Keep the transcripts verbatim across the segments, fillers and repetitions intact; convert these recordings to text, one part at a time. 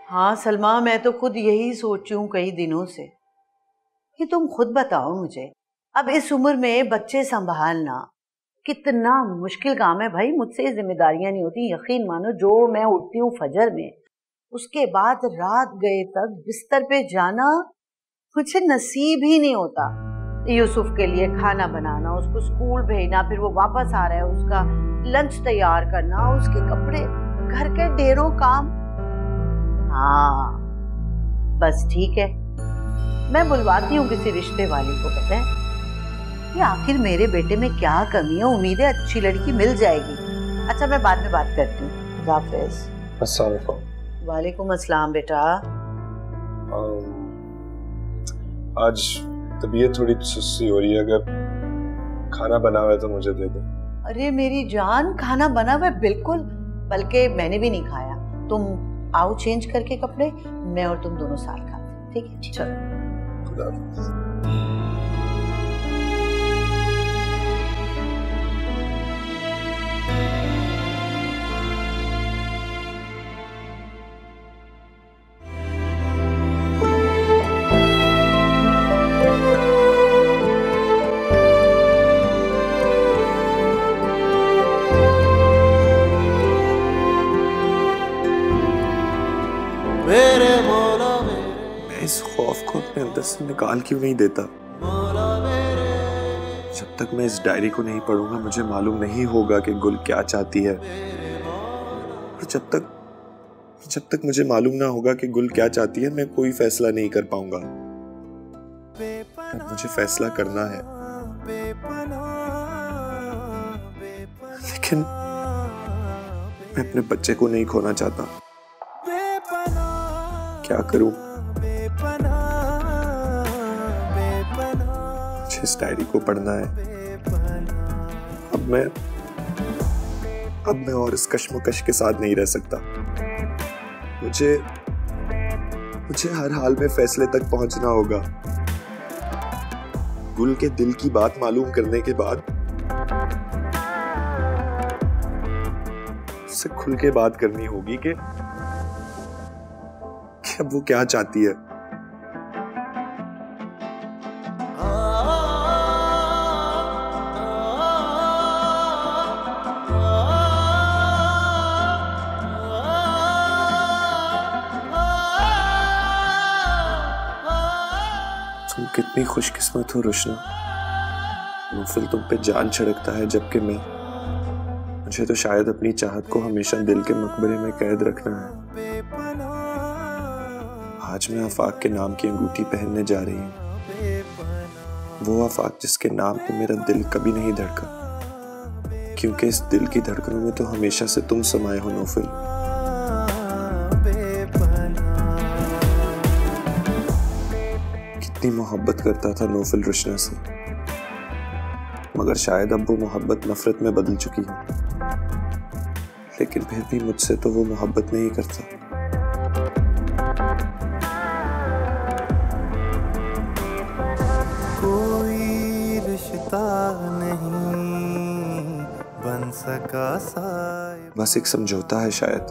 हाँ सलमा, मैं तो खुद यही सोच रही हूँ कई दिनों से कि तुम खुद बताओ मुझे, अब इस उम्र में बच्चे संभालना कितना मुश्किल काम है भाई। मुझसे ये जिम्मेदारियां नहीं होती। यकीन मानो, जो मैं उठती हूँ फजर में, उसके बाद रात गए तक बिस्तर पे जाना मुझे नसीब ही नहीं होता। यूसुफ के लिए खाना बनाना, उसको स्कूल भेजना, फिर वो वापस आ रहा है, उसका लंच तैयार करना, उसके कपड़े, घर के ढेरों काम। हाँ बस ठीक है, मैं बुलवाती हूँ किसी रिश्ते वाली को। पता है ये आखिर मेरे बेटे में क्या कमी है? उम्मीद है अच्छी लड़की मिल जाएगी। अच्छा मैं बाद में बात करती हूँ। खुदा हाफिज़। अस्सलाम वालेकुम। वालेकुम अस्सलाम बेटा। आज तबीयत थोड़ी सुस्ती हो रही है, अगर खाना बना हुआ है तो मुझे दे दो। अरे मेरी जान, खाना बना हुआ है बिल्कुल, बल्कि मैंने भी नहीं खाया। तुम आओ चेंज करके कपड़े, मैं और तुम दोनों साथ खाते। ठीक है चलो। खुदा हाफिज़। मैं इस खौफ को अपने अंदर से निकाल क्यों नहीं देता? जब तक मैं इस डायरी को नहीं पढ़ूंगा मुझे मालूम नहीं होगा कि गुल क्या चाहती है। और जब तक जब तक मुझे मालूम ना होगा कि गुल क्या चाहती है, मैं कोई फैसला नहीं कर पाऊंगा। अब मुझे फैसला करना है, लेकिन मैं अपने बच्चे को नहीं खोना चाहता। क्या करूं? मुझे इस डायरी को पढ़ना है। अब मैं अब मैं और इस कश्मकश के साथ नहीं रह सकता। मुझे मुझे हर हाल में फैसले तक पहुंचना होगा। गुल के दिल की बात मालूम करने के बाद उससे खुल के बात करनी होगी कि अब वो क्या चाहती है। तुम कितनी खुशकिस्मत हो रुशना, नौफल तुम पे जान छिड़कता है, जबकि मैं मुझे तो शायद अपनी चाहत को हमेशा दिल के मकबरे में कैद रखना है। आज मैं आफाक के नाम की अंगूठी पहनने जा रही हूँ, वो आफाक जिसके नाम पे मेरा दिल कभी नहीं धड़का, क्योंकि इस दिल की धड़कनों में तो हमेशा से तुम समाये हो नौफल। कितनी मोहब्बत करता था नौफल रुशना से, मगर शायद अब वो मोहब्बत नफरत में बदल चुकी है। लेकिन फिर भी मुझसे तो वो मोहब्बत नहीं करता। कोई रिश्ता नहीं बन सका साए, बस एक समझौता है शायद,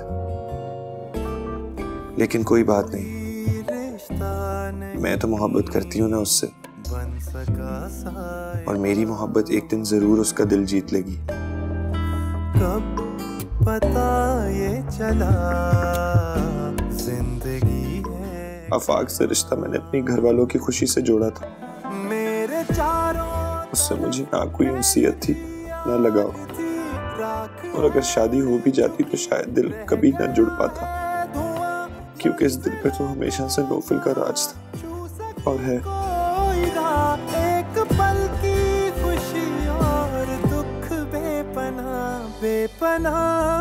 लेकिन कोई बात नहीं। मैं तो मोहब्बत करती हूँ ना उससे, और मेरी मोहब्बत एक दिन जरूर उसका दिल जीत लेगी। कब पता ये चला जिंदगी है। आफाक से रिश्ता मैंने अपनी घर वालों की खुशी से जोड़ा था। मेरे चारों उससे मुझे ना कोई उनसीयत थी ना लगाव, और अगर शादी हो भी जाती तो शायद दिल कभी ना जुड़ पाता, क्योंकि इस दिल पे तो हमेशा से नौफल का राज था और है। एक पल की खुशी और दुख बेपनाह बेपनाह